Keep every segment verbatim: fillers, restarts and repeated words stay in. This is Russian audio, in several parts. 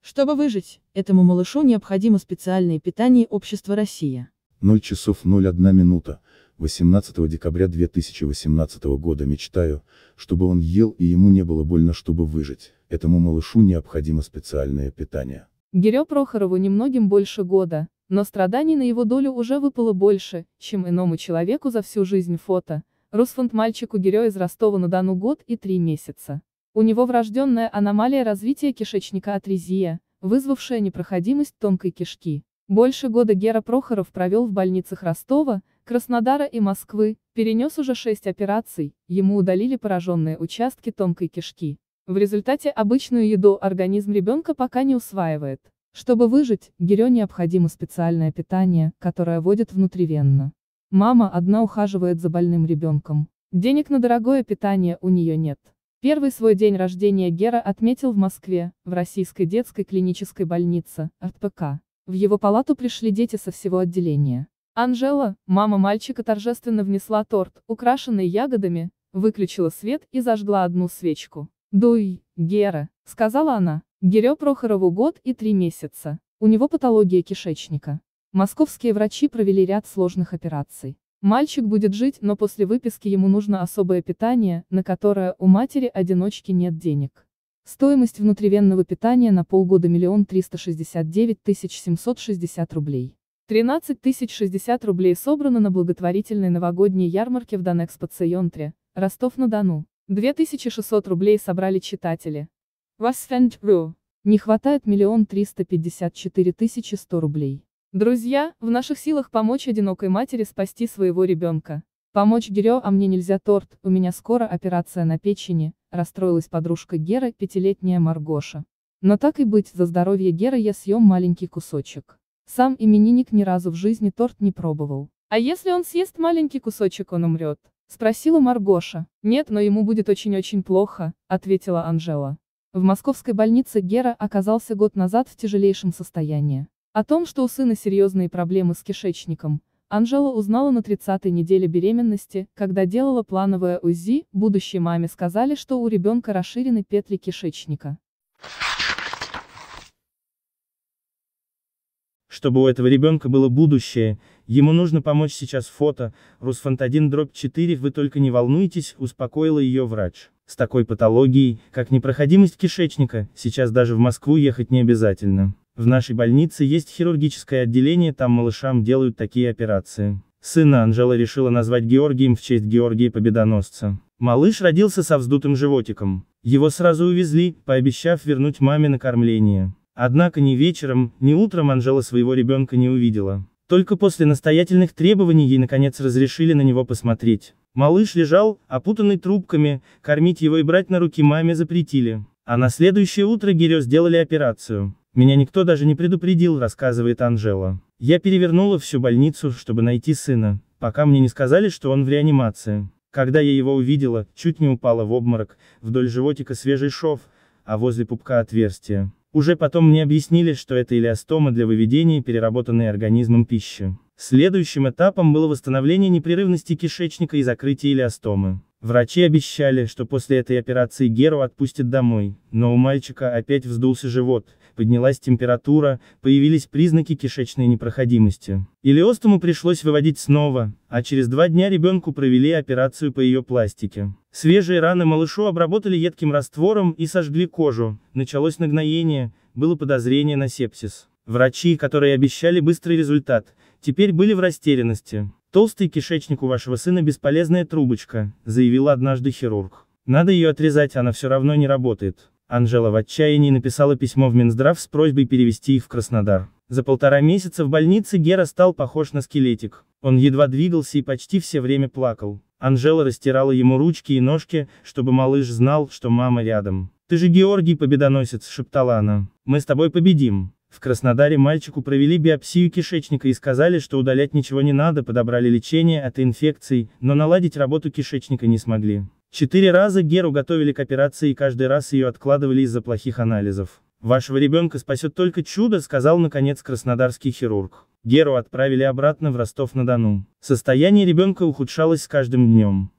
Чтобы выжить, этому малышу необходимо специальное питание Общества Россия. ноль часов ноль одна минута, восемнадцатого декабря две тысячи восемнадцатого года. Мечтаю, чтобы он ел и ему не было больно, чтобы выжить. Этому малышу необходимо специальное питание. Гирё Прохорову немногим больше года, но страданий на его долю уже выпало больше, чем иному человеку за всю жизнь. Фото. Русфонд. Мальчику Гирё из Ростова-на-Дону год и три месяца. У него врожденная аномалия развития кишечника атрезия, вызвавшая непроходимость тонкой кишки. Больше года Гера Прохоров провел в больницах Ростова, Краснодара и Москвы, перенес уже шесть операций, ему удалили пораженные участки тонкой кишки. В результате обычную еду организм ребенка пока не усваивает. Чтобы выжить, Гирё необходимо специальное питание, которое вводят внутривенно. Мама одна ухаживает за больным ребенком. Денег на дорогое питание у нее нет. Первый свой день рождения Гера отметил в Москве, в Российской детской клинической больнице, эр тэ пэ ка. В его палату пришли дети со всего отделения. Анжела, мама мальчика, торжественно внесла торт, украшенный ягодами, выключила свет и зажгла одну свечку. «Дуй, Гера», — сказала она. Гирё Прохорову год и три месяца. У него патология кишечника. Московские врачи провели ряд сложных операций. Мальчик будет жить, но после выписки ему нужно особое питание, на которое у матери-одиночки нет денег. Стоимость внутривенного питания на полгода миллион триста шестьдесят девять тысяч семьсот шестьдесят рублей. тринадцать тысяч шестьдесят рублей собрано на благотворительной новогодней ярмарке в Донэкспо-центре, Ростов-на-Дону. две тысячи шестьсот рублей собрали читатели. Восфендру. Не хватает миллион триста пятьдесят четыре тысячи сто рублей. Друзья, в наших силах помочь одинокой матери спасти своего ребенка. Помочь Гирё. А мне нельзя торт, у меня скоро операция на печени, расстроилась подружка Геры, пятилетняя Маргоша. Но так и быть, за здоровье Геры я съем маленький кусочек. Сам именинник ни разу в жизни торт не пробовал. А если он съест маленький кусочек, он умрет? Спросила Маргоша. Нет, но ему будет очень-очень плохо, ответила Анжела. В московской больнице Гера оказался год назад в тяжелейшем состоянии. О том, что у сына серьезные проблемы с кишечником, Анжела узнала на тридцатой неделе беременности, когда делала плановое УЗИ, будущей маме сказали, что у ребенка расширены петли кишечника. Чтобы у этого ребенка было будущее, ему нужно помочь сейчас. Фото. Русфонд один дробь четыре. Вы только не волнуйтесь, успокоила ее врач. С такой патологией, как непроходимость кишечника, сейчас даже в Москву ехать не обязательно. В нашей больнице есть хирургическое отделение, там малышам делают такие операции. Сына Анжела решила назвать Георгием в честь Георгия Победоносца. Малыш родился со вздутым животиком. Его сразу увезли, пообещав вернуть маме на кормление. Однако ни вечером, ни утром Анжела своего ребенка не увидела. Только после настоятельных требований ей наконец разрешили на него посмотреть. Малыш лежал, опутанный трубками, кормить его и брать на руки маме запретили. А на следующее утро Гирё сделали операцию. Меня никто даже не предупредил, рассказывает Анжела. Я перевернула всю больницу, чтобы найти сына, пока мне не сказали, что он в реанимации. Когда я его увидела, чуть не упала в обморок, вдоль животика свежий шов, а возле пупка отверстие. Уже потом мне объяснили, что это илиостома для выведения переработанной организмом пищи. Следующим этапом было восстановление непрерывности кишечника и закрытие илиостомы. Врачи обещали, что после этой операции Геру отпустят домой, но у мальчика опять вздулся живот, поднялась температура, появились признаки кишечной непроходимости. Илиостому пришлось выводить снова, а через два дня ребенку провели операцию по ее пластике. Свежие раны малышу обработали едким раствором и сожгли кожу, началось нагноение, было подозрение на сепсис. Врачи, которые обещали быстрый результат, теперь были в растерянности. «Толстый кишечник у вашего сына бесполезная трубочка», — заявил однажды хирург. «Надо ее отрезать, она все равно не работает». Анжела в отчаянии написала письмо в Минздрав с просьбой перевести их в Краснодар. За полтора месяца в больнице Гера стал похож на скелетик. Он едва двигался и почти все время плакал. Анжела растирала ему ручки и ножки, чтобы малыш знал, что мама рядом. «Ты же Георгий Победоносец», — шептала она. «Мы с тобой победим». В Краснодаре мальчику провели биопсию кишечника и сказали, что удалять ничего не надо, подобрали лечение от инфекций, но наладить работу кишечника не смогли. Четыре раза Геру готовили к операции и каждый раз ее откладывали из-за плохих анализов. «Вашего ребенка спасет только чудо», — сказал наконец краснодарский хирург. Геру отправили обратно в Ростов-на-Дону. Состояние ребенка ухудшалось с каждым днем.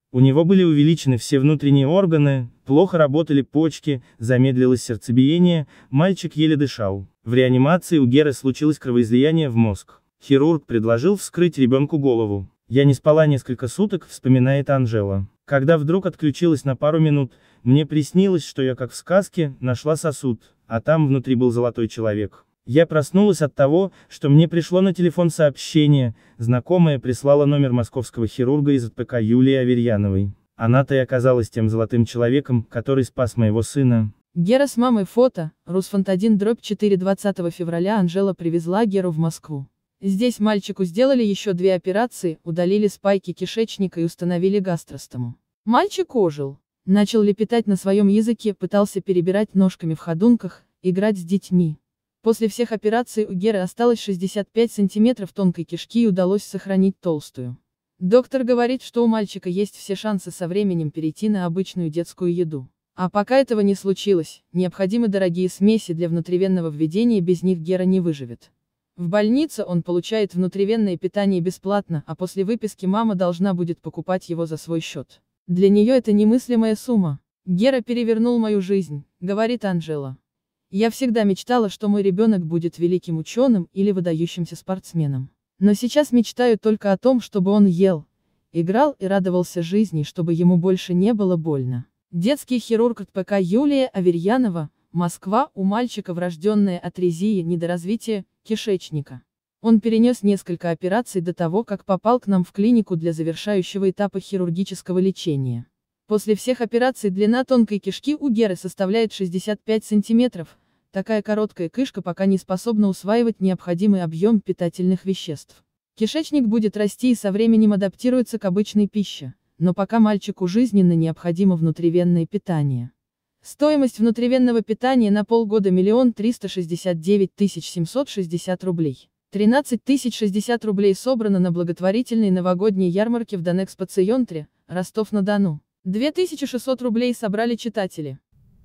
У него были увеличены все внутренние органы, плохо работали почки, замедлилось сердцебиение, мальчик еле дышал. В реанимации у Геры случилось кровоизлияние в мозг. Хирург предложил вскрыть ребенку голову. «Я не спала несколько суток», — вспоминает Анжела. «Когда вдруг отключилась на пару минут, мне приснилось, что я, как в сказке, нашла сосуд, а там внутри был золотой человек. Я проснулась от того, что мне пришло на телефон сообщение, знакомая прислала номер московского хирурга из ОТПК Юлии Аверьяновой. Она-то и оказалась тем золотым человеком, который спас моего сына». Гера с мамой фото, Русфонд один дробь четыре двадцатого февраля Анжела привезла Геру в Москву. Здесь мальчику сделали еще две операции, удалили спайки кишечника и установили гастростому. Мальчик ожил. Начал лепетать на своем языке, пытался перебирать ножками в ходунках, играть с детьми. После всех операций у Геры осталось шестьдесят пять сантиметров тонкой кишки и удалось сохранить толстую. Доктор говорит, что у мальчика есть все шансы со временем перейти на обычную детскую еду. А пока этого не случилось, необходимы дорогие смеси для внутривенного введения, без них Гера не выживет. В больнице он получает внутривенное питание бесплатно, а после выписки мама должна будет покупать его за свой счет. Для нее это немыслимая сумма. «Гера перевернул мою жизнь», — говорит Анжела. «Я всегда мечтала, что мой ребенок будет великим ученым или выдающимся спортсменом. Но сейчас мечтаю только о том, чтобы он ел, играл и радовался жизни, чтобы ему больше не было больно». Детский хирург ОТПК Юлия Аверьянова, Москва. У мальчика врожденная атрезия, недоразвитие кишечника. Он перенес несколько операций до того, как попал к нам в клинику для завершающего этапа хирургического лечения. После всех операций длина тонкой кишки у Геры составляет шестьдесят пять сантиметров. Такая короткая кишка пока не способна усваивать необходимый объем питательных веществ. Кишечник будет расти и со временем адаптируется к обычной пище, но пока мальчику жизненно необходимо внутривенное питание. Стоимость внутривенного питания на полгода миллион триста шестьдесят девять тысяч семьсот шестьдесят рублей. тринадцать тысяч шестьдесят рублей собрано на благотворительной новогодней ярмарке в Донэкспо-центре, Ростов-на-Дону. две тысячи шестьсот рублей собрали читатели.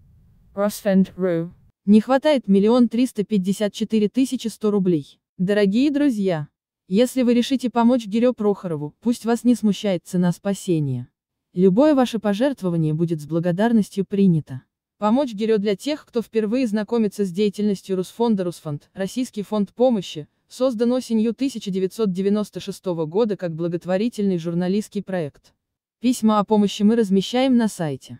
Русфонд точка ру. Не хватает миллион триста пятьдесят четыре тысячи сто рублей. Дорогие друзья, если вы решите помочь Гере Прохорову, пусть вас не смущает цена спасения. Любое ваше пожертвование будет с благодарностью принято. Помочь Гере для тех, кто впервые знакомится с деятельностью Русфонда. Русфонд, Российский фонд помощи, создан осенью тысяча девятьсот девяносто шестого года как благотворительный журналистский проект. Письма о помощи мы размещаем на сайте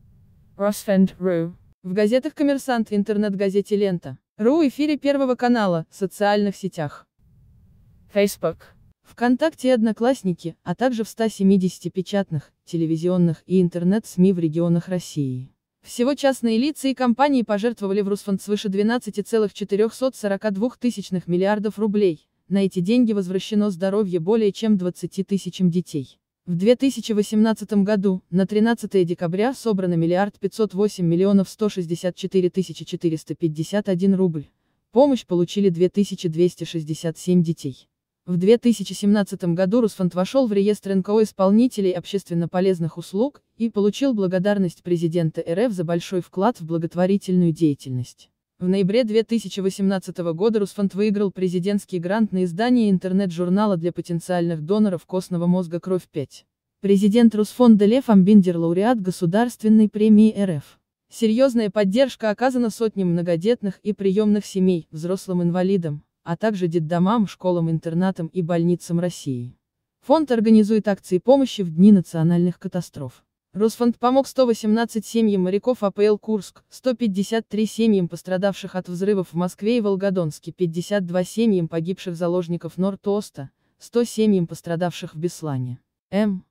Русфонд точка ру, в газетах «Коммерсант», интернет-газете «Лента», РУ, эфире Первого канала, социальных сетях Facebook, ВКонтакте и Одноклассники, а также в ста семидесяти печатных, телевизионных и интернет-СМИ в регионах России. Всего частные лица и компании пожертвовали в Русфонд свыше двенадцати целых четырёхсот сорока двух тысячных миллиардов рублей. На эти деньги возвращено здоровье более чем двадцати тысячам детей. В две тысячи восемнадцатом году, на тринадцатое декабря, собрано миллиард пятьсот восемь миллионов сто шестьдесят четыре тысячи четыреста пятьдесят один рубль. Помощь получили две тысячи двести шестьдесят семь детей. В две тысячи семнадцатом году Русфонд вошел в реестр эн ка о исполнителей общественно полезных услуг и получил благодарность президента эр эф за большой вклад в благотворительную деятельность. В ноябре две тысячи восемнадцатого года Русфонд выиграл президентский грант на издание интернет-журнала для потенциальных доноров костного мозга «Кровь-пять». Президент Русфонда Лев Амбиндер, лауреат Государственной премии эр эф. Серьезная поддержка оказана сотням многодетных и приемных семей, взрослым инвалидам, а также детдомам, школам-интернатам и больницам России. Фонд организует акции помощи в дни национальных катастроф. Русфонд помог ста восемнадцати семьям моряков а пэ эл Курск, ста пятидесяти трём семьям пострадавших от взрывов в Москве и Волгодонске, пятьдесят двум семьям погибших заложников Норд-Оста, ста семьям пострадавших в Беслане. М.